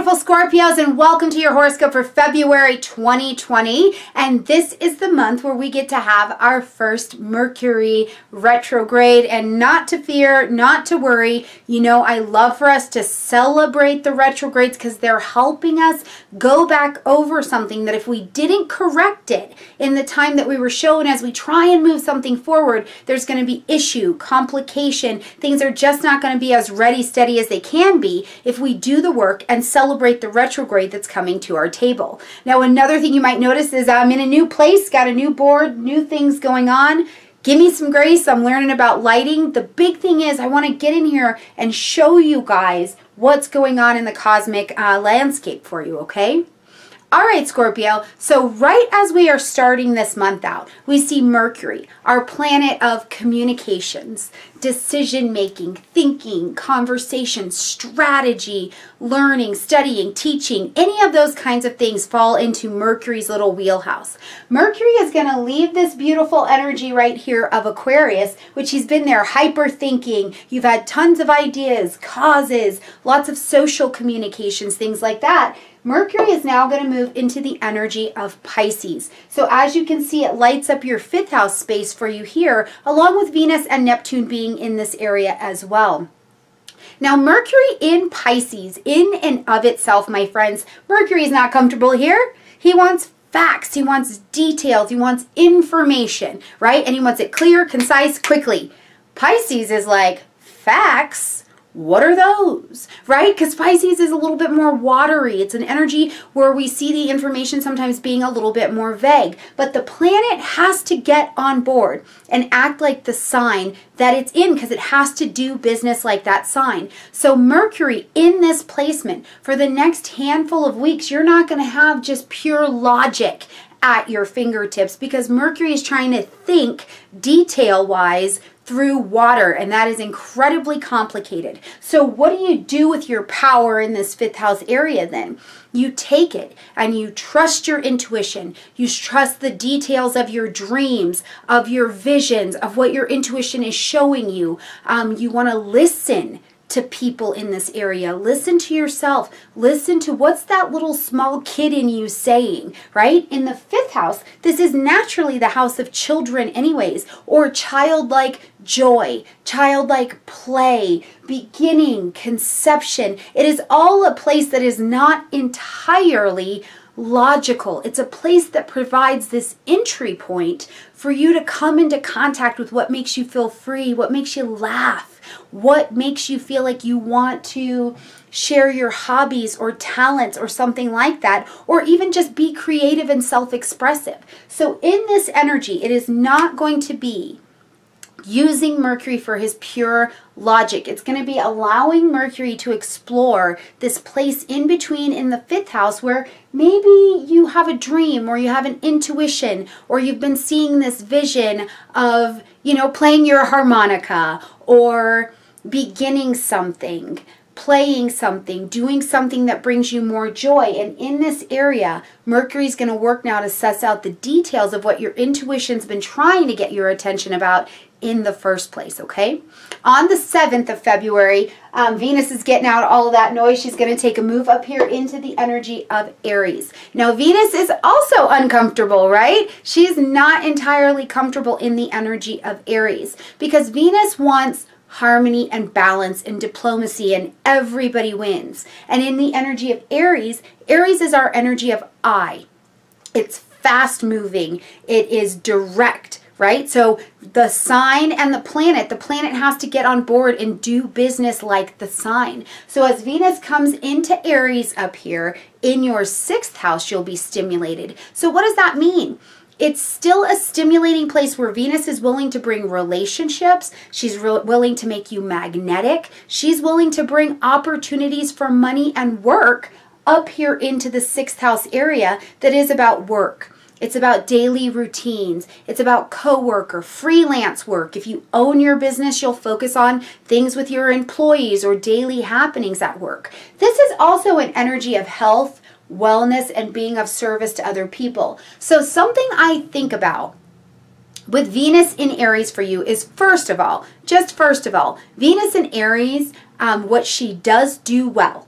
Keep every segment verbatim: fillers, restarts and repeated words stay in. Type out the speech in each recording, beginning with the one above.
beautiful Scorpios, and welcome to your horoscope for February twenty twenty. And this is the month where we get to have our first Mercury retrograde, and not to fear, not to worry. You know, I love for us to celebrate the retrogrades because they're helping us go back over something that if we didn't correct it in the time that we were shown as we try and move something forward, there's going to be issue, complication. Things are just not going to be as ready, steady as they can be if we do the work and celebrate the retrograde that's coming to our table. Now, another thing you might notice is I'm in a new place, got a new board, new things going on. Give me some grace. I'm learning about lighting. The big thing is I want to get in here and show you guys what's going on in the cosmic uh, landscape for you, okay? All right, Scorpio, so right as we are starting this month out, we see Mercury, our planet of communications, decision-making, thinking, conversation, strategy, learning, studying, teaching. Any of those kinds of things fall into Mercury's little wheelhouse. Mercury is going to leave this beautiful energy right here of Aquarius, which he's been there hyper-thinking. You've had tons of ideas, causes, lots of social communications, things like that. Mercury is now going to move into the energy of Pisces. So as you can see, it lights up your fifth house space for you here, along with Venus and Neptune being in this area as well. Now, Mercury in Pisces, in and of itself, my friends, Mercury is not comfortable here. He wants facts, he wants details, he wants information, right? And he wants it clear, concise, quickly. Pisces is like, facts? What are those, right? Because Pisces is a little bit more watery. It's an energy where we see the information sometimes being a little bit more vague. But the planet has to get on board and act like the sign that it's in because it has to do business like that sign. So Mercury in this placement for the next handful of weeks, you're not going to have just pure logic at your fingertips because Mercury is trying to think detail-wise through water, and that is incredibly complicated. So what do you do with your power in this fifth house area then? You take it and you trust your intuition. You trust the details of your dreams, of your visions, of what your intuition is showing you. Um, you want to listen to people in this area. Listen to yourself. Listen to what's that little small kid in you saying, right? In the fifth house, this is naturally the house of children anyways, or childlike joy, childlike play, beginning, conception. It is all a place that is not entirely logical. It's a place that provides this entry point for you to come into contact with what makes you feel free, what makes you laugh, what makes you feel like you want to share your hobbies or talents or something like that, or even just be creative and self-expressive. So in this energy, it is not going to be using Mercury for his pure logic. It's going to be allowing Mercury to explore this place in between in the fifth house where maybe you have a dream or you have an intuition or you've been seeing this vision of, you know, playing your harmonica or beginning something, playing something, doing something that brings you more joy. And in this area, Mercury's going to work now to suss out the details of what your intuition's been trying to get your attention about in the first place, okay? On the seventh of February, um, Venus is getting out all of that noise. She's going to take a move up here into the energy of Aries. Now, Venus is also uncomfortable, right? She's not entirely comfortable in the energy of Aries because Venus wants harmony and balance and diplomacy and everybody wins. And in the energy of Aries, Aries is our energy of I. It's fast moving. It is direct, right? So the sign and the planet, the planet has to get on board and do business like the sign. So as Venus comes into Aries up here in your sixth house, you'll be stimulated. So what does that mean? It's still a stimulating place where Venus is willing to bring relationships. She's willing to make you magnetic. She's willing to bring opportunities for money and work up here into the sixth house area that is about work. It's about daily routines. It's about co-worker, freelance work. If you own your business, you'll focus on things with your employees or daily happenings at work. This is also an energy of health, wellness, and being of service to other people. So something I think about with Venus in Aries for you is, first of all, just first of all, Venus in Aries, um, what she does do well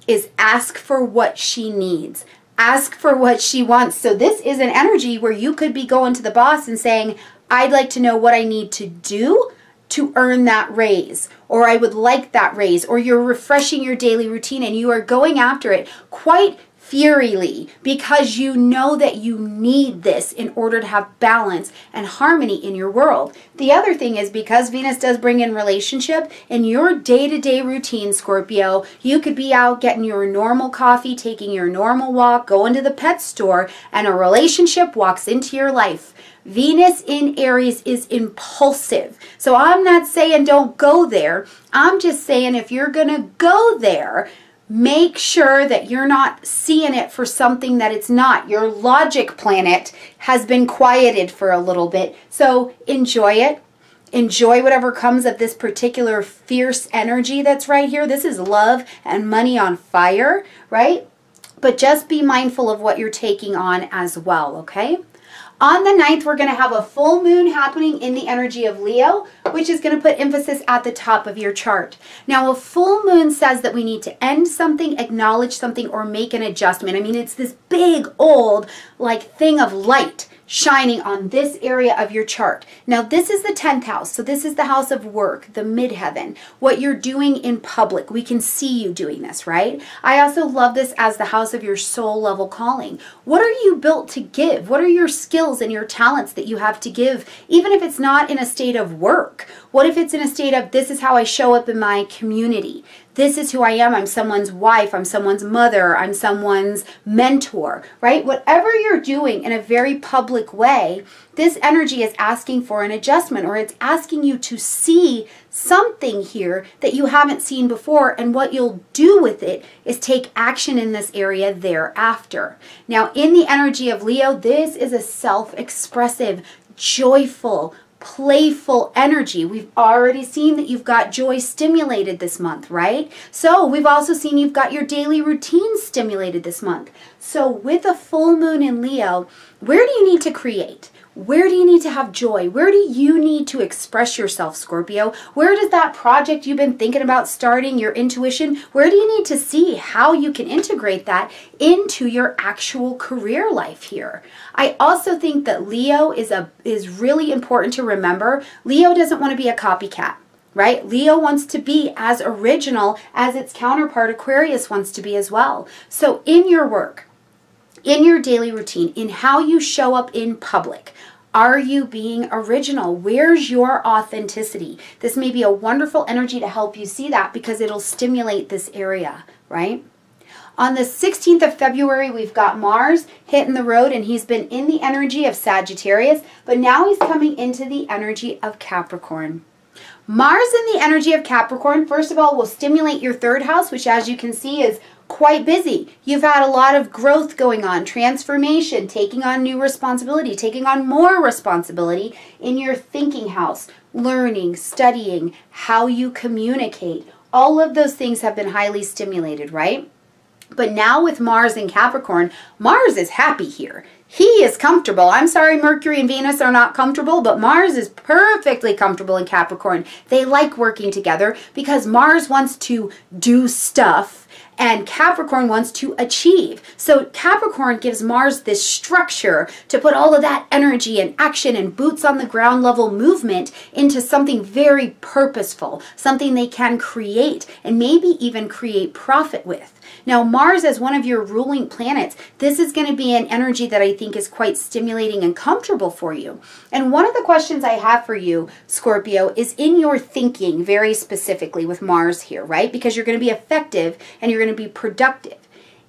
is ask for what she needs. Ask for what she wants. So this is an energy where you could be going to the boss and saying, I'd like to know what I need to do to earn that raise, or I would like that raise, or you're refreshing your daily routine and you are going after it quite furiously because you know that you need this in order to have balance and harmony in your world. The other thing is, because Venus does bring in relationship, in your day-to-day routine, Scorpio, you could be out getting your normal coffee, taking your normal walk, going to the pet store, and a relationship walks into your life. Venus in Aries is impulsive. So I'm not saying don't go there. I'm just saying if you're going to go there, make sure that you're not seeing it for something that it's not. Your logic planet has been quieted for a little bit. So enjoy it. Enjoy whatever comes of this particular fierce energy that's right here. This is love and money on fire, right? But just be mindful of what you're taking on as well, okay? On the ninth, we're going to have a full moon happening in the energy of Leo, which is going to put emphasis at the top of your chart. Now, a full moon says that we need to end something, acknowledge something, or make an adjustment. I mean, it's this big, old, like, thing of light shining on this area of your chart. Now, this is the tenth house. So this is the house of work, the midheaven, what you're doing in public. We can see you doing this, right? I also love this as the house of your soul level calling. What are you built to give? What are your skills and your talents that you have to give, even if it's not in a state of work? What if it's in a state of, this is how I show up in my community? This is who I am. I'm someone's wife. I'm someone's mother. I'm someone's mentor, right? Whatever you're doing in a very public way, this energy is asking for an adjustment, or it's asking you to see something here that you haven't seen before. And what you'll do with it is take action in this area thereafter. Now, in the energy of Leo, this is a self-expressive, joyful, playful energy. We've already seen that you've got joy stimulated this month, right? So we've also seen you've got your daily routine stimulated this month. So with a full moon in Leo, where do you need to create? Where do you need to have joy? Where do you need to express yourself, Scorpio? Where does that project you've been thinking about starting, your intuition, where do you need to see how you can integrate that into your actual career life here? I also think that Leo is a is really important to remember. Leo doesn't want to be a copycat, right? Leo wants to be as original as its counterpart Aquarius wants to be as well. So in your work, in your daily routine, in how you show up in public, are you being original? Where's your authenticity? This may be a wonderful energy to help you see that, because it'll stimulate this area, right? On the sixteenth of February, we've got Mars hitting the road, and he's been in the energy of Sagittarius, but now he's coming into the energy of Capricorn. Mars in the energy of Capricorn, first of all, will stimulate your third house, which, as you can see, is quite busy. You've had a lot of growth going on, transformation, taking on new responsibility, taking on more responsibility in your thinking house, learning, studying, how you communicate. All of those things have been highly stimulated, right? But now with Mars in Capricorn, Mars is happy here. He is comfortable. I'm sorry, Mercury and Venus are not comfortable, but Mars is perfectly comfortable in Capricorn. They like working together because Mars wants to do stuff and Capricorn wants to achieve. So Capricorn gives Mars this structure to put all of that energy and action and boots on the ground level movement into something very purposeful, something they can create and maybe even create profit with. Now, Mars as one of your ruling planets, this is going to be an energy that I think is quite stimulating and comfortable for you. And one of the questions I have for you, Scorpio, is in your thinking very specifically with Mars here, right? Because you're going to be effective and you're going to be productive.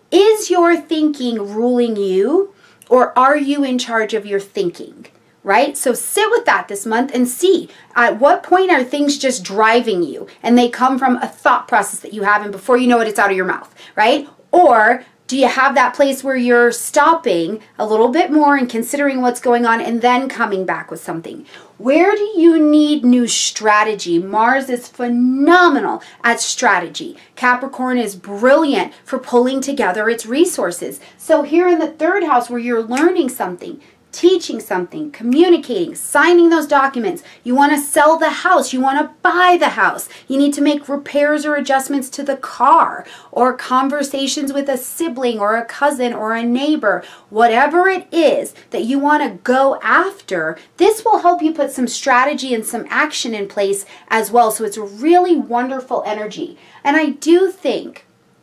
Is your thinking ruling you, or are you in charge of your thinking? Right? So sit with that this month and see at what point are things just driving you and they come from a thought process that you have, and before you know it, it's out of your mouth, right? Or do you have that place where you're stopping a little bit more and considering what's going on and then coming back with something? Where do you need new strategy? Mars is phenomenal at strategy. Capricorn is brilliant for pulling together its resources. So here in the third house where you're learning something, teaching something, communicating, signing those documents. You want to sell the house. You want to buy the house. You need to make repairs or adjustments to the car, or conversations with a sibling or a cousin or a neighbor. Whatever it is that you want to go after, this will help you put some strategy and some action in place as well. So it's a really wonderful energy. And I do think,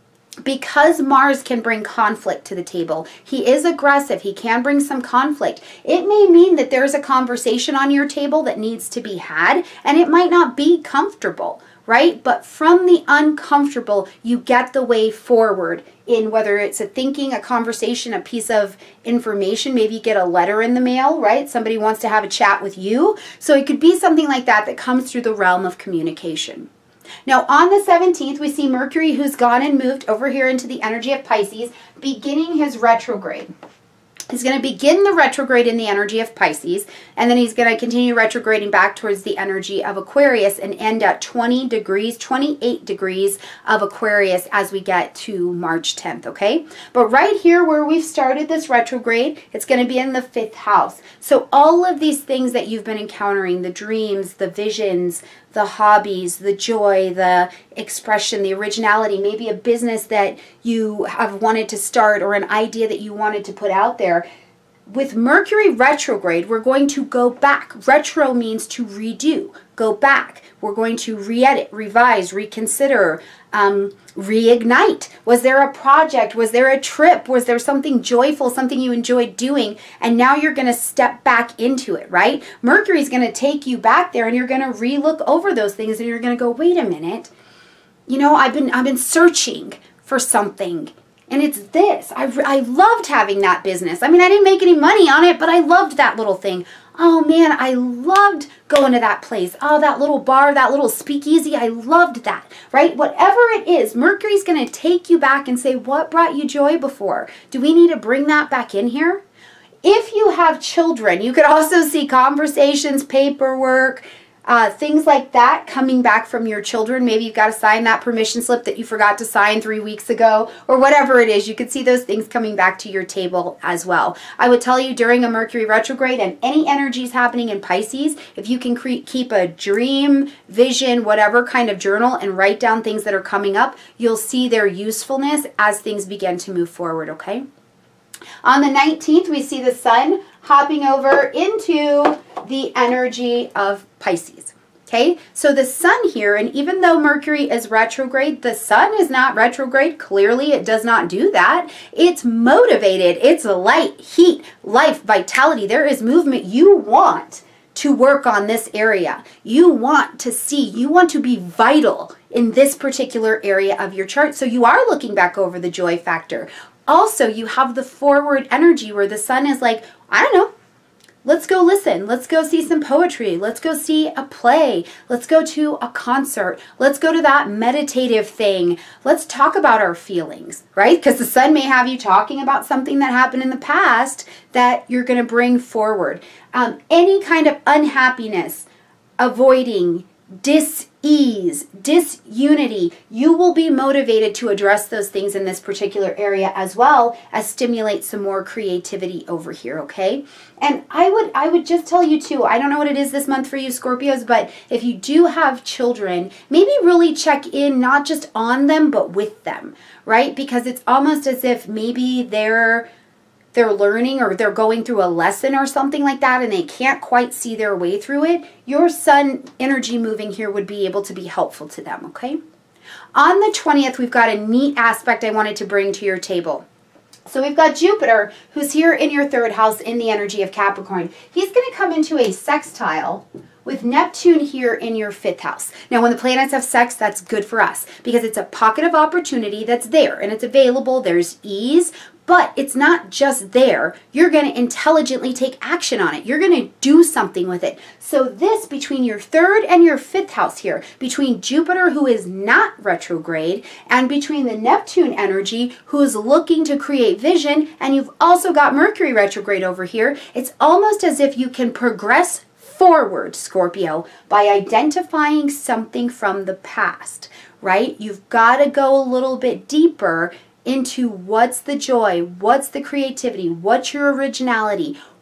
because Mars can bring conflict to the table, he is aggressive, he can bring some conflict. It may mean that there's a conversation on your table that needs to be had, and it might not be comfortable, right? But from the uncomfortable, you get the way forward in whether it's a thinking, a conversation, a piece of information. Maybe you get a letter in the mail, right? Somebody wants to have a chat with you. So it could be something like that that comes through the realm of communication. Now on the seventeenth, we see Mercury, who's gone and moved over here into the energy of Pisces, beginning his retrograde. He's going to begin the retrograde in the energy of Pisces, and then he's going to continue retrograding back towards the energy of Aquarius and end at twenty degrees, twenty-eight degrees of Aquarius as we get to March tenth, okay? But right here where we've started this retrograde, it's going to be in the fifth house. So all of these things that you've been encountering, the dreams, the visions, the hobbies, the joy, the expression, the originality, maybe a business that you have wanted to start or an idea that you wanted to put out there. With Mercury retrograde, we're going to go back. Retro means to redo, go back. We're going to re-edit, revise, reconsider, um, reignite. Was there a project? Was there a trip? Was there something joyful, something you enjoyed doing? And now you're going to step back into it, right? Mercury's going to take you back there, and you're going to re-look over those things, and you're going to go, wait a minute. You know, I've been, I've been searching for something. And it's this. I, I loved having that business. I mean, I didn't make any money on it, but I loved that little thing. Oh man, I loved going to that place. Oh, that little bar, that little speakeasy, I loved that, right? Whatever it is, Mercury's going to take you back and say, what brought you joy before? Do we need to bring that back in here? If you have children, you could also see conversations, paperwork, Uh, things like that coming back from your children. Maybe you've got to sign that permission slip that you forgot to sign three weeks ago, or whatever it is. You could see those things coming back to your table as well. I would tell you, during a Mercury retrograde and any energies happening in Pisces, if you can cre- keep a dream, vision, whatever kind of journal and write down things that are coming up, you'll see their usefulness as things begin to move forward, okay? On the nineteenth, we see the sun hopping over into the energy of Pisces. Okay, so the sun here, and even though Mercury is retrograde, the sun is not retrograde. Clearly, it does not do that. It's motivated. It's light, heat, life, vitality. There is movement. You want to work on this area. You want to see, you want to be vital in this particular area of your chart. So you are looking back over the joy factor. Also, you have the forward energy where the sun is like, I don't know, let's go listen. Let's go see some poetry. Let's go see a play. Let's go to a concert. Let's go to that meditative thing. Let's talk about our feelings, right? Because the sun may have you talking about something that happened in the past that you're going to bring forward. Um, any kind of unhappiness, avoiding, dis-ease, disunity, you will be motivated to address those things in this particular area, as well as stimulate some more creativity over here, okay? And I would I would just tell you too, I don't know what it is this month for you Scorpios, but if you do have children, maybe really check in not just on them, but with them, right? Because it's almost as if maybe they're they're learning or they're going through a lesson or something like that and they can't quite see their way through it. Your sun energy moving here would be able to be helpful to them, okay? On the twentieth, we've got a neat aspect I wanted to bring to your table. So we've got Jupiter, who's here in your third house in the energy of Capricorn. He's going to come into a sextile with Neptune here in your fifth house. Now, when the planets have sex, that's good for us because it's a pocket of opportunity that's there and it's available. There's ease, but it's not just there. You're going to intelligently take action on it. You're going to do something with it. So this, between your third and your fifth house here, between Jupiter, who is not retrograde, and between the Neptune energy, who is looking to create vision, and you've also got Mercury retrograde over here, it's almost as if you can progress forward, Scorpio, by identifying something from the past, right? You've got to go a little bit deeper into what's the joy, what's the creativity, what's your originality,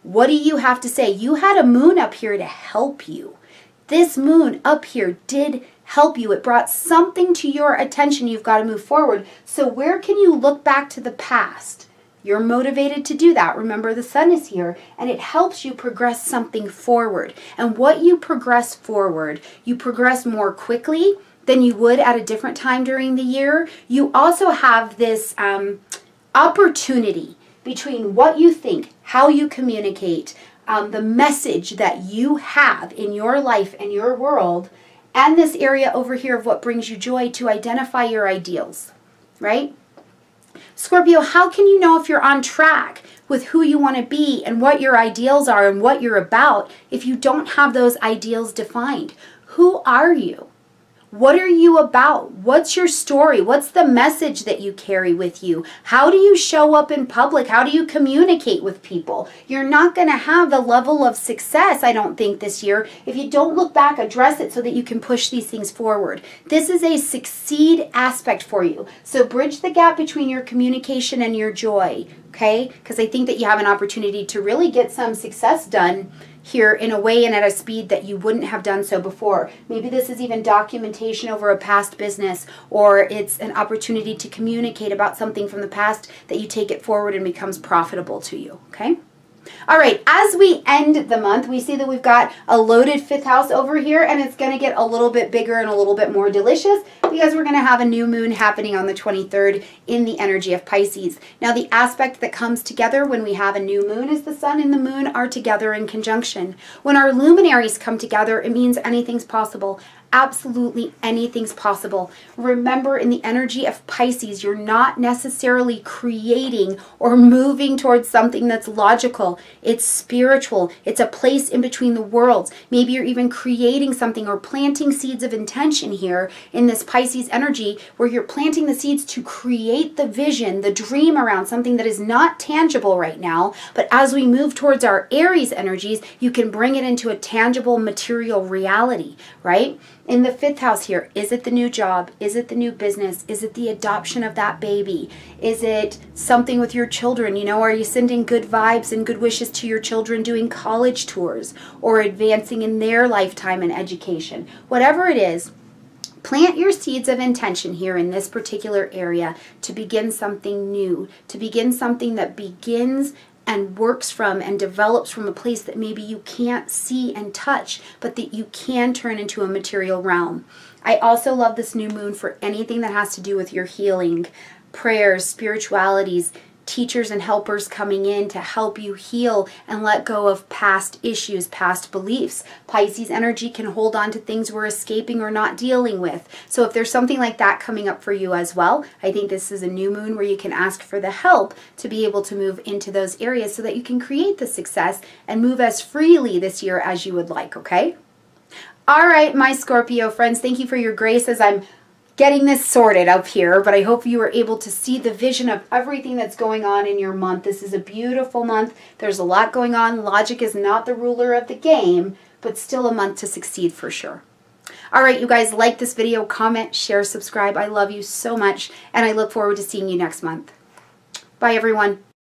What do you have to say? You had a moon up here to help you. This moon up here did help you. It brought something to your attention. You've got to move forward. So where can you look back to the past? You're motivated to do that. Remember, the sun is here, and it helps you progress something forward. And what you progress forward, you progress more quickly than you would at a different time during the year. You also have this um, opportunity between what you think, how you communicate, um, the message that you have in your life and your world, and this area over here of what brings you joy, to identify your ideals, right? Scorpio, how can you know if you're on track with who you want to be and what your ideals are and what you're about if you don't have those ideals defined? Who are you? What are you about? What's your story? What's the message that you carry with you? How do you show up in public? How do you communicate with people? You're not going to have the level of success, I don't think, this year if you don't look back, address it so that you can push these things forward. This is a succeed aspect for you. So bridge the gap between your communication and your joy, okay? Because I think that you have an opportunity to really get some success done here in a way and at a speed that you wouldn't have done so before. Maybe this is even documentation over a past business, or it's an opportunity to communicate about something from the past that you take it forward and becomes profitable to you, okay? All right, as we end the month, we see that we've got a loaded fifth house over here, and it's going to get a little bit bigger and a little bit more delicious because we're going to have a new moon happening on the twenty-third in the energy of Pisces. Now, the aspect that comes together when we have a new moon is the sun and the moon are together in conjunction. When our luminaries come together, it means anything's possible. Absolutely anything's possible. Remember, in the energy of Pisces, you're not necessarily creating or moving towards something that's logical. It's spiritual. It's a place in between the worlds. Maybe you're even creating something or planting seeds of intention here in this Pisces energy, where you're planting the seeds to create the vision, the dream around something that is not tangible right now. But as we move towards our Aries energies, you can bring it into a tangible material reality, right? In the fifth house here, is it the new job? Is it the new business? Is it the adoption of that baby? Is it something with your children? You know, are you sending good vibes and good wishes to your children doing college tours or advancing in their lifetime and education? Whatever it is, plant your seeds of intention here in this particular area to begin something new, to begin something that begins and works from and develops from a place that maybe you can't see and touch, but that you can turn into a material realm. I also love this new moon for anything that has to do with your healing, prayers, spiritualities, teachers and helpers coming in to help you heal and let go of past issues, past beliefs. Pisces energy can hold on to things we're escaping or not dealing with. So if there's something like that coming up for you as well, I think this is a new moon where you can ask for the help to be able to move into those areas so that you can create the success and move as freely this year as you would like, okay? All right, my Scorpio friends, thank you for your grace as I'm getting this sorted up here, but I hope you were able to see the vision of everything that's going on in your month. This is a beautiful month. There's a lot going on. Logic is not the ruler of the game, but still a month to succeed for sure. All right, you guys, like this video, comment, share, subscribe. I love you so much, and I look forward to seeing you next month. Bye, everyone.